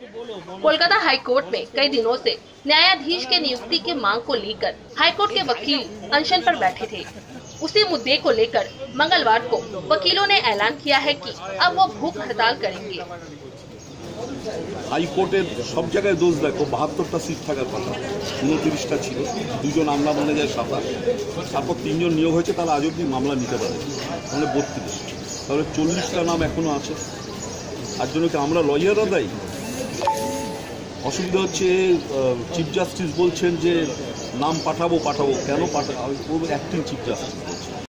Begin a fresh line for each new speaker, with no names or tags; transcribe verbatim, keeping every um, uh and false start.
Kolkata high court में कई दिनों से न्यायाधीश के नियुक्ति की मांग को लेकर हाईकोर्ट के वकील अनशन पर बैठे थे। उसी मुद्दे को लेकर मंगलवार को वकीलों ने ऐलान किया है कि अब वो भूख हड़ताल करेंगे।
हाईकोर्टेर सब जगह दोष देखो बाहत्तरटा सीट थाकार कथा उनत्रिशटा छिलो दुजन मामला बने जाए साताश तारपर तीनजन नियोग हयेछे तारा आज अब्दि मामला निते पारे ताहले बत्रिश ताहले चल्लिशटा नाम एखोनो आछे तार जोन्नो कि आमरा लयाररा दायी असुविधा हच्छे चिफ जास्टिस बोलছেন যে नाम पाठाबो पाठाबो केन पाठाबो एक्टिंग चिफ जास्टिस